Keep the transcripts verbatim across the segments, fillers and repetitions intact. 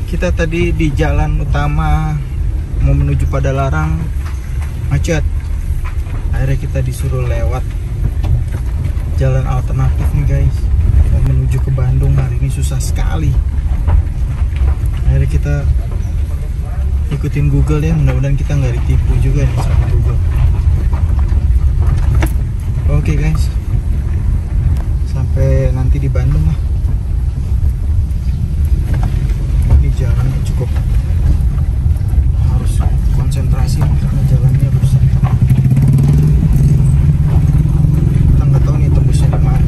Kita tadi di jalan utama mau menuju Padalarang macet. Akhirnya kita disuruh lewat jalan alternatif nih guys. Mau menuju ke Bandung hari ini susah sekali. Akhirnya kita ikutin Google ya, mudah-mudahan kita nggak ditipu juga nih sama Google. Oke guys, sampai nanti di Bandung lah. Ini jalannya cukup harus konsentrasi karena jalannya rusak. Kita nggak tahu nih tembusnya di mana.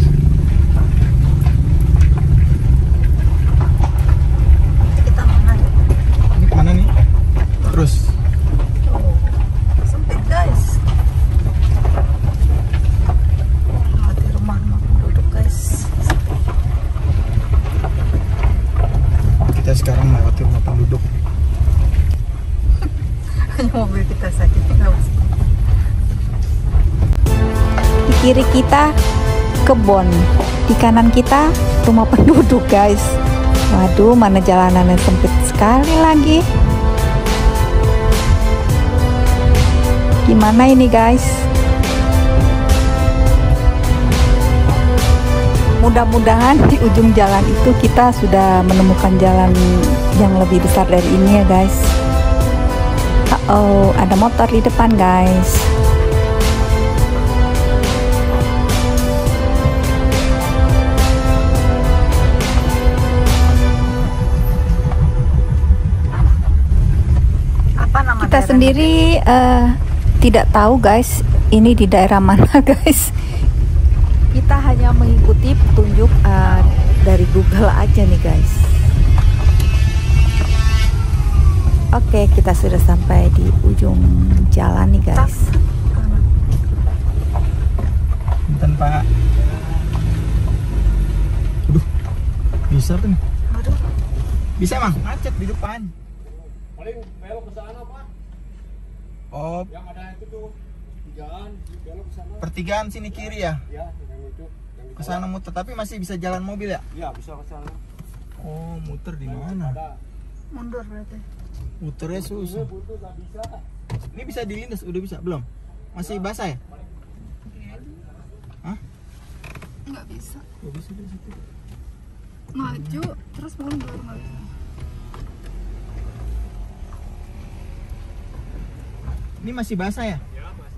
Kita mana? Ini kemana nih? Terus. Oh, sempit guys. Mati rumah-rumah penduduk guys. Kita sekarang melewati rumah penduduk. Hanya mobil kita saja yang lewat. Di kiri kita kebun, di kanan kita rumah penduduk guys. Waduh, mana jalanannya sempit sekali lagi. Gimana ini guys? Mudah-mudahan di ujung jalan itu kita sudah menemukan jalan yang lebih besar dari ini ya guys. Uh oh, ada motor di depan guys. Apa nama Kita daerahnya? sendiri uh, tidak tahu guys, ini di daerah mana guys. Kita hanya mengikuti petunjuk uh, dari Google aja nih guys. Oke, kita sudah sampai di ujung jalan nih guys. Bentar Pak. Aduh, bisa tuh nih. Aduh, Bisa emang, macet di depan. Paling belok ke sana Pak. Oh, Yang ada itu tuh jalan belok ke sana. pertigaan sini kiri ya. Ya, yang itu. Yang Ke sana muter, tapi masih bisa jalan mobil ya? Iya, bisa ke sana. Oh, muter di Yang mana? ada. mundur berarti. Muternya susah. Ini butuh nggak bisa. Ini bisa dilindas, udah bisa belum? Masih basah ya? Hah? Nggak bisa. Gak bisa dari situ. Maju terus mundur nggak bisa. Ini masih basah ya? Ya, Mas.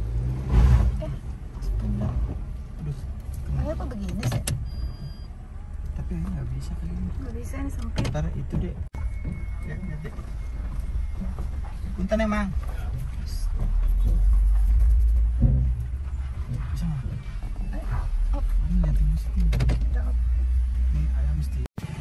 Aduh, Ayo kok begini sih? tapi nggak bisa kali ini. Nggak bisa, ini sempit. Ntar itu deh. Ya, lihat deh. Punten emang. Bisa nggak? Oh. Ini lihat ini mesti. Ini ayam mesti.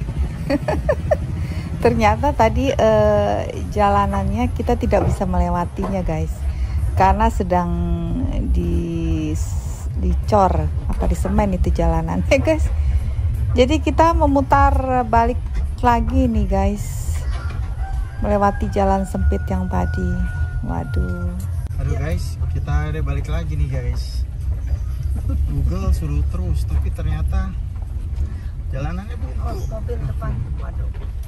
Ternyata tadi eh, jalanannya kita tidak bisa melewatinya guys, karena sedang di dicor apa di semen itu jalanannya guys. Jadi kita memutar balik lagi nih guys, melewati jalan sempit yang tadi. Waduh. Aduh guys, kita udah balik lagi nih guys. Google suruh terus, tapi ternyata jalanannya Oh, buntu. mobil depan. Waduh.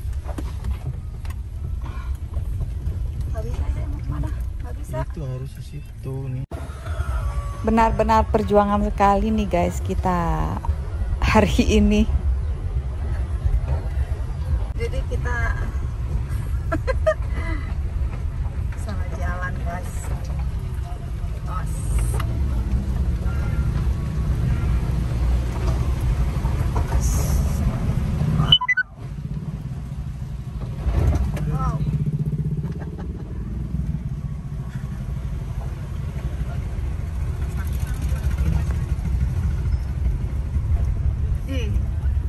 Nggak bisa deh, mau kemana? Nggak bisa. Itu harus ke situ nih. Benar-benar perjuangan sekali nih guys kita hari ini. Jadi kita salah jalan guys. Os. Wow. Ih,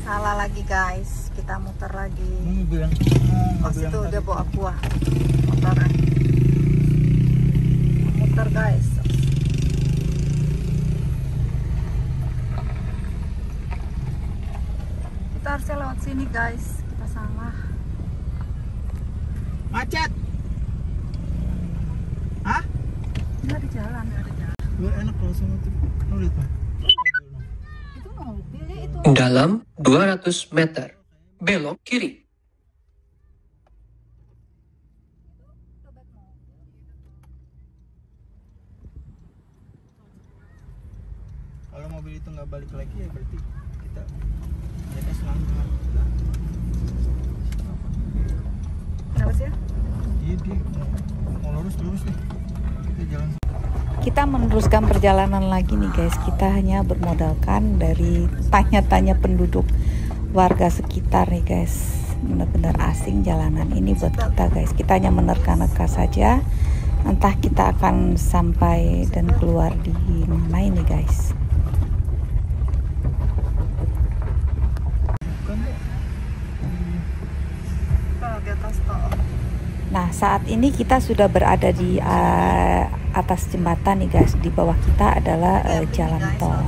Salah lagi guys, kita muter lagi. Ini mobil yang Oh situ dia bawa buah motornya. Muter guys. Kita harusnya lewat sini guys, kita salah. macet. Hah? Nggak di jalan. Gue enak kalau sama tuh. Lu lihat Pak. Itu mobilnya itu. Dalam dua ratus meter, belok kiri. Kalau mobil itu nggak balik lagi ya berarti kita mereka selangkah. Kenapa sih? Iya dia mau, mau lurus lurus nih. Kita jalan. Kita meneruskan perjalanan lagi nih guys. Kita hanya bermodalkan dari tanya-tanya penduduk warga sekitar nih guys. Benar-benar asing jalanan ini buat kita guys. Kita hanya menerka-nerka saja. Entah kita akan sampai dan keluar di mana ini guys. Nah saat ini kita sudah berada di uh, atas jembatan nih guys. Di bawah kita adalah uh, jalan tol.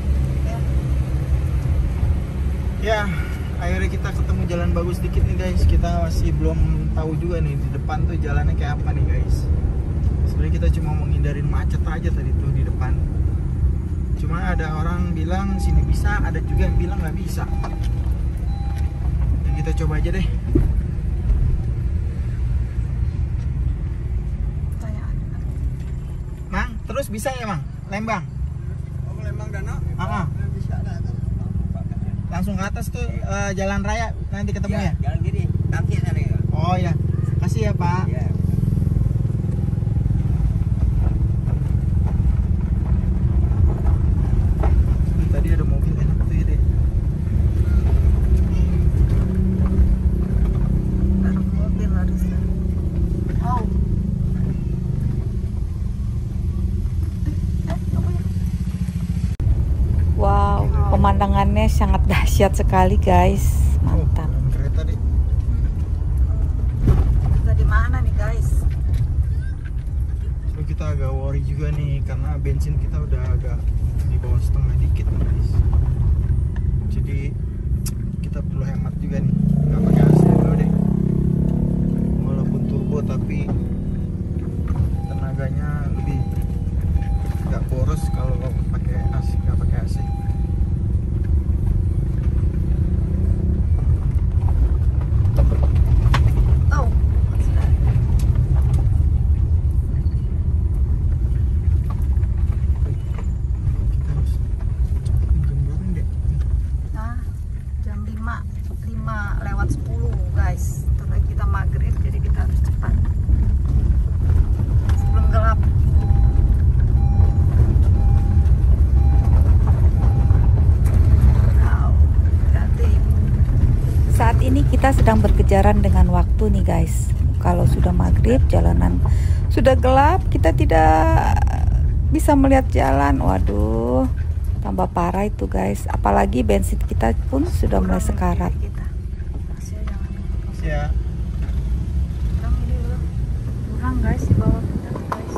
Ya, akhirnya kita ketemu jalan bagus dikit nih guys. Kita masih belum tahu juga nih di depan tuh jalannya kayak apa nih guys. Sebenarnya kita cuma mau ngindarin macet aja tadi tuh di depan. Cuma ada orang bilang sini bisa, ada juga yang bilang nggak bisa. Ya, kita coba aja deh. Mang, terus bisa ya Mang? Lembang? Oh, Lembang Danau? Ah, ah. Bisa ada. Langsung ke atas tuh uh, jalan raya nanti ketemu ya? Jalan gini, kaki sana ya. Oh ya, kasih ya Pak. Ya. Tadi ada mobil enak tuh ya deh. Ada mobil harusnya. Oh. Wow, pemandangannya sangat dahsyat sekali guys. Mantap. Oh, kereta deh. Kita di mana nih guys? So, kita agak worry juga nih karena bensin kita udah agak di bawah setengah dikit nih guys. Jadi kita perlu hemat juga nih. Nggak pakai A C dulu deh. Walaupun turbo tapi tenaganya lebih nggak boros kalau pakai A C, nggak pakai A C. Oh. Kita harus jam berapa deh? Nah, jam lima, lima lewat sepuluh guys. Terus kita maghrib jadi kita harus cepat. Sebelum gelap. Saat ini kita sedang berkejaran dengan waktu nih guys. Kalau sudah maghrib, jalanan sudah gelap, kita tidak bisa melihat jalan. Waduh, tambah parah itu guys. Apalagi bensin kita pun sudah mulai sekarat. Ya. Kurang guys di bawah kita guys.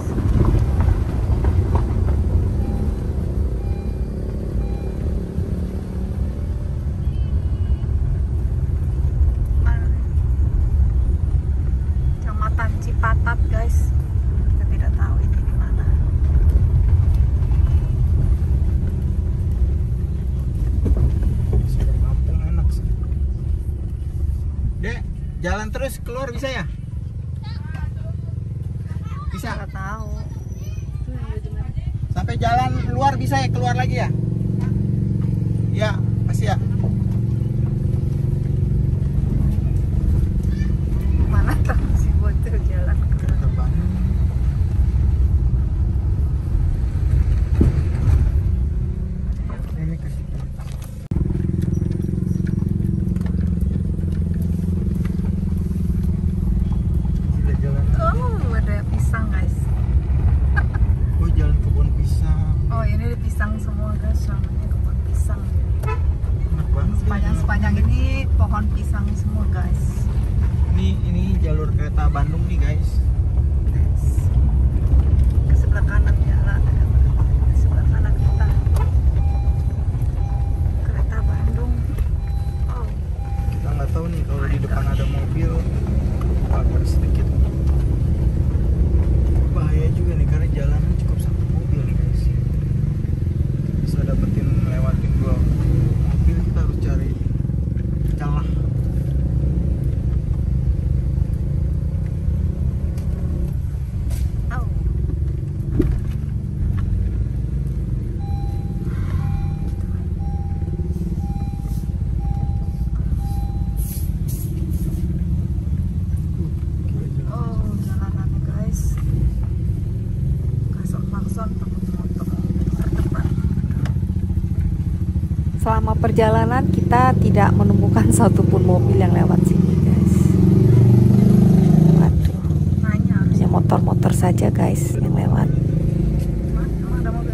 Kecamatan Cipatat guys. Kita tidak tahu ini di mana. Sekarang kampung enak sih. Dek, jalan terus keluar bisa ya? Bisa. Nggak tahu. Sampai jalan luar bisa ya, keluar lagi ya? Ya, masih ya. Mana tahu si bocil jalan. Kereta Bandung. Ini kasih. Gila jalan. Oh, ada pisang guys. Oh, jalan kebun pisang. Oh, ini di pisang semua guys. Namanya kebun pisang. pohon pisang semua guys. Ini ini jalur kereta Bandung nih guys. Ke sebelah kanan jalan, ke sebelah kanan kita kereta Bandung. Oh, Kita nggak tahu nih kalau di depan ada mobil agak sedikit bahaya juga nih karena jalanan cukup satu mobil nih guys. Bisa dapetin lewatin dua mobil, kita harus cari celah. oh. Oh, jalanannya guys. Klakson-klakson motor terdepan. Selama perjalanan kita tidak menemukan satupun mobil yang lewat sini guys. Waduh, hanya motor-motor saja guys yang lewat. Ada mobil.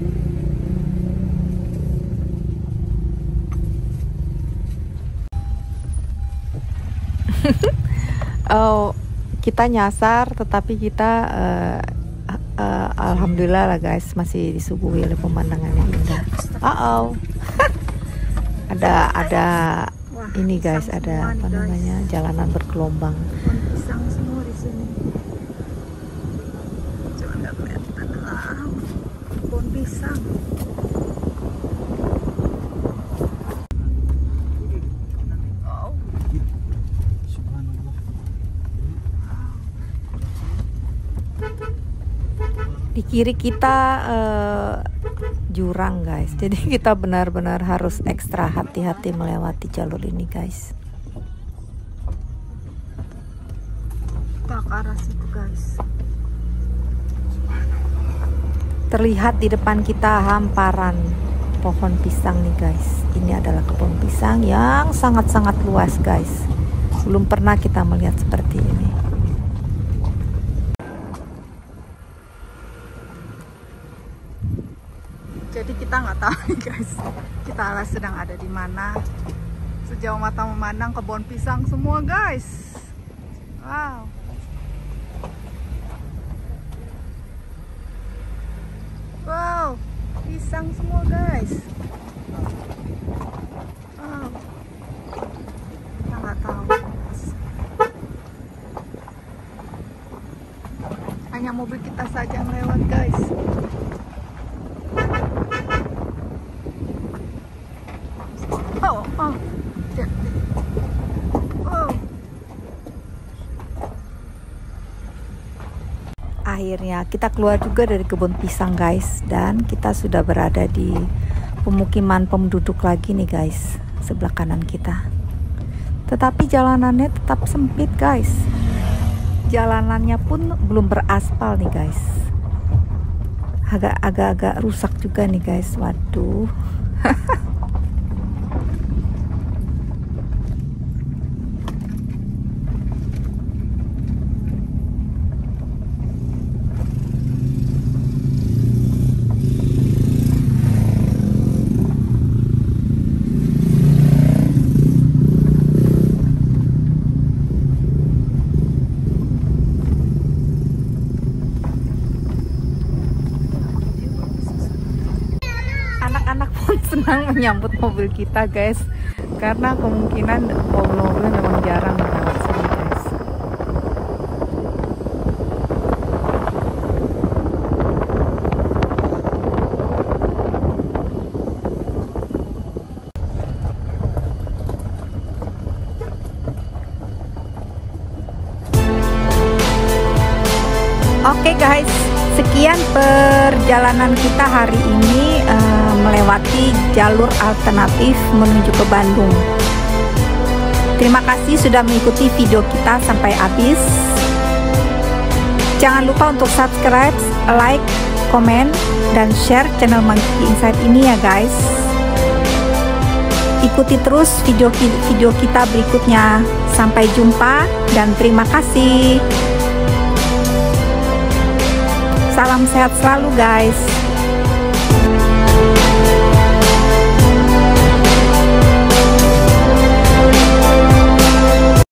Oh, kita nyasar tetapi kita uh, uh, alhamdulillah lah guys masih disuguhi oleh pemandangan yang indah. Uh oh. ada ada ini guys, ada apa namanya, jalanan bergelombang. Pohon pisang semua di sini. Coba nggak kelihatan lah. Pohon pisang. Oh. Di kiri kita uh, jurang guys, jadi kita benar-benar harus ekstra hati-hati melewati jalur ini guys. Kita ke arah situ guys. Terlihat di depan kita hamparan pohon pisang nih guys. Ini adalah kebun pisang yang sangat-sangat luas guys. Belum pernah kita melihat seperti ini. Jadi kita nggak tahu nih guys, kita sedang ada di mana. Sejauh mata memandang kebun pisang semua guys. Wow. Wow, pisang semua guys. Wow. Kita nggak tahu guys. Hanya mobil kita saja yang lewat guys. Oh, oh. Oh. Akhirnya kita keluar juga dari kebun pisang guys, dan kita sudah berada di pemukiman penduduk lagi nih guys, sebelah kanan kita. Tetapi jalanannya tetap sempit guys. Jalanannya pun belum beraspal nih guys. Agak-agak rusak juga nih guys. Waduh. Anak-anak pun senang menyambut mobil kita guys, karena kemungkinan mobil-mobil memang jarang lewat sini guys. Oke guys, sekian perjalanan kita hari ini uh, melewati jalur alternatif menuju ke Bandung. Terima kasih sudah mengikuti video kita sampai habis. Jangan lupa untuk subscribe, like, komen, dan share channel Monkey Inside ini ya guys. Ikuti terus video-video kita berikutnya. Sampai jumpa dan terima kasih. Salam sehat selalu guys.